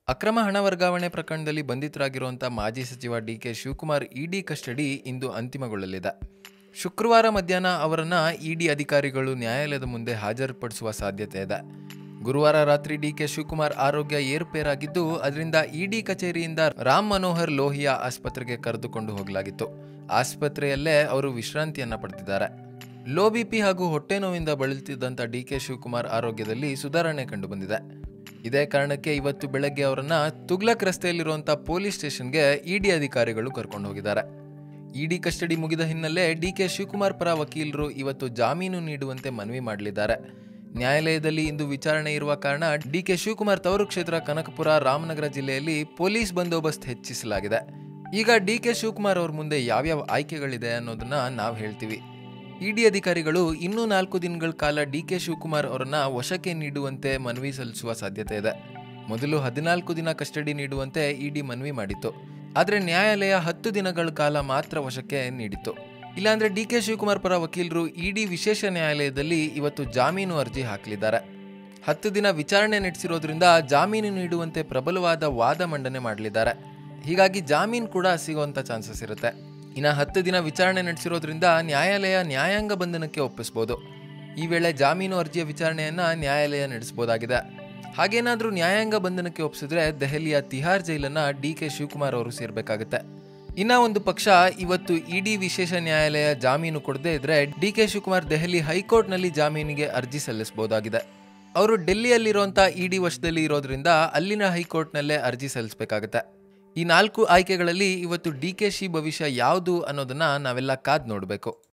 ಅಕ್ರಮ ಹಣ ವರ್ಗಾವಣೆ ಪ್ರಕರಣದಲ್ಲಿ ಬಂಧಿತರಾಗಿರುವಂಥ ಮಾಜಿ ಸಚಿವ ಡಿಕೆ ಶಿವಕುಮಾರ್ ಇಡಿ ಕಸ್ಟಡಿ ಇಂದು ಅಂತಿಮಗೊಳ್ಳಲಿದೆ. ಶುಕ್ರವಾರ ಮಧ್ಯಾಹ್ನ ಅವರನ್ನು ಇಡಿ ಅಧಿಕಾರಿಗಳು ನ್ಯಾಯಾಲಯದ ಮುಂದೆ ಹಾಜರುಪಡಿಸುವ ಸಾಧ್ಯತೆ ಇದೆ. ಗುರುವಾರ ರಾತ್ರಿ ಡಿಕೆ ಶಿವಕುಮಾರ್ ಆರೋಗ್ಯ ಏರುಪೇರಾಗಿದ್ದು, ಅದರಿಂದ ಇಡಿ ಕಚೇರಿಯಿಂದ ರಾಮ್ ಮನೋಹರ್ ಲೋಹಿಯಾ ಆಸ್ಪತ್ರೆಗೆ ಕರೆದುಕೊಂಡು ಹೋಗಲಾಗಿತ್ತು. ಆಸ್ಪತ್ರೆಯಲ್ಲೇ ಅವರು ವಿಶ್ರಾಂತಿಯನ್ನ ಪಡೆದಿದ್ದಾರೆ. ಲೋ ಬಿಪಿ ಹಾಗೂ ಹೊಟ್ಟೆ ನೋವಿಂದ ಬಳಲುತ್ತಿದ್ದಂಥ ಡಿಕೆ ಶಿವಕುಮಾರ್ ಆರೋಗ್ಯದಲ್ಲಿ ಸುಧಾರಣೆ ಕಂಡುಬಂದಿದೆ. ಇದೇ ಕಾರಣಕ್ಕೆ ಇವತ್ತು ಬೆಳಗ್ಗೆ ಅವರನ್ನ ತುಗ್ಲಕ್ ರಸ್ತೆಯಲ್ಲಿರುವಂಥ ಪೊಲೀಸ್ ಸ್ಟೇಷನ್ಗೆ ಇಡಿ ಅಧಿಕಾರಿಗಳು ಕರ್ಕೊಂಡು ಹೋಗಿದ್ದಾರೆ. ಇಡಿ ಕಸ್ಟಡಿ ಮುಗಿದ ಹಿನ್ನೆಲೆ ಡಿಕೆ ಶಿವಕುಮಾರ್ ಪರ ವಕೀಲರು ಇವತ್ತು ಜಾಮೀನು ನೀಡುವಂತೆ ಮನವಿ ಮಾಡಲಿದ್ದಾರೆ. ನ್ಯಾಯಾಲಯದಲ್ಲಿ ಇಂದು ವಿಚಾರಣೆ ಇರುವ ಕಾರಣ ಡಿಕೆ ಶಿವಕುಮಾರ್ ತವರು ಕ್ಷೇತ್ರ ಕನಕಪುರ ರಾಮನಗರ ಜಿಲ್ಲೆಯಲ್ಲಿ ಪೊಲೀಸ್ ಬಂದೋಬಸ್ತ್ ಹೆಚ್ಚಿಸಲಾಗಿದೆ. ಈಗ ಡಿಕೆ ಶಿವಕುಮಾರ್ ಅವ್ರ ಮುಂದೆ ಯಾವ್ಯಾವ ಆಯ್ಕೆಗಳಿದೆ ಅನ್ನೋದನ್ನ ನಾವು ಹೇಳ್ತೀವಿ. ಇಡಿ ಅಧಿಕಾರಿಗಳು ಇನ್ನೂ 4 ದಿನಗಳ ಕಾಲ ಡಿಕೆ ಶಿವಕುಮಾರ್ ಅವರನ್ನ ವಶಕ್ಕೆ ನೀಡುವಂತೆ ಮನವಿ ಸಲ್ಲಿಸುವ ಸಾಧ್ಯತೆ ಇದೆ. ಮೊದಲು 14 ದಿನ ಕಸ್ಟಡಿ ನೀಡುವಂತೆ ಇಡಿ ಮನವಿ ಮಾಡಿತ್ತು. ಆದರೆ ನ್ಯಾಯಾಲಯ 10 ದಿನಗಳ ಕಾಲ ಮಾತ್ರ ವಶಕ್ಕೆ ನೀಡಿತ್ತು. ಇಲ್ಲಾಂದ್ರೆ ಡಿಕೆ ಶಿವಕುಮಾರ್ ಪರ ವಕೀಲರು ಇಡಿ ವಿಶೇಷ ನ್ಯಾಯಾಲಯದಲ್ಲಿ ಇವತ್ತು ಜಾಮೀನು ಅರ್ಜಿ ಹಾಕಲಿದ್ದಾರೆ. 10 ದಿನ ವಿಚಾರಣೆ ನಡೆಸಿರೋದ್ರಿಂದ ಜಾಮೀನು ನೀಡುವಂತೆ ಪ್ರಬಲವಾದ ವಾದ ಮಂಡನೆ ಮಾಡಲಿದ್ದಾರೆ. ಹೀಗಾಗಿ ಜಾಮೀನು ಕೂಡ ಸಿಗುವಂಥ ಚಾನ್ಸಸ್ ಇರುತ್ತೆ. ಇನ್ನು 10 ದಿನ ವಿಚಾರಣೆ ನಡೆಸಿರೋದ್ರಿಂದ ನ್ಯಾಯಾಲಯ ನ್ಯಾಯಾಂಗ ಬಂಧನಕ್ಕೆ ಒಪ್ಪಿಸಬಹುದು. ಈ ವೇಳೆ ಜಾಮೀನು ಅರ್ಜಿಯ ವಿಚಾರಣೆಯನ್ನ ನ್ಯಾಯಾಲಯ ನಡೆಸಬಹುದಾಗಿದೆ. ಹಾಗೇನಾದ್ರೂ ನ್ಯಾಯಾಂಗ ಬಂಧನಕ್ಕೆ ಒಪ್ಪಿಸಿದ್ರೆ ದೆಹಲಿಯ ತಿಹಾರ್ ಜೈಲನ್ನ ಡಿಕೆ ಶಿವಕುಮಾರ್ ಅವರು ಸೇರ್ಬೇಕಾಗುತ್ತೆ. ಇನ್ನ ಒಂದು ಪಕ್ಷ ಇವತ್ತು ಇಡಿ ವಿಶೇಷ ನ್ಯಾಯಾಲಯ ಜಾಮೀನು ಕೊಡದೇ ಇದ್ರೆ ಡಿಕೆ ಶಿವಕುಮಾರ್ ದೆಹಲಿ ಹೈಕೋರ್ಟ್ನಲ್ಲಿ ಜಾಮೀನಿಗೆ ಅರ್ಜಿ ಸಲ್ಲಿಸಬಹುದಾಗಿದೆ. ಅವರು ಡೆಲ್ಲಿಯಲ್ಲಿರುವಂಥ ಇಡಿ ವಶದಲ್ಲಿ ಇರೋದ್ರಿಂದ ಅಲ್ಲಿನ ಹೈಕೋರ್ಟ್ನಲ್ಲೇ ಅರ್ಜಿ ಸಲ್ಲಿಸಬೇಕಾಗುತ್ತೆ. ಈ 4 ಆಯ್ಕೆಗಳಲ್ಲಿ ಇವತ್ತು ಡಿಕೆಶಿ ಭವಿಷ್ಯ ಯಾವುದು ಅನ್ನೋದನ್ನ ನಾವೆಲ್ಲ ಕಾದ್ ನೋಡಬೇಕು.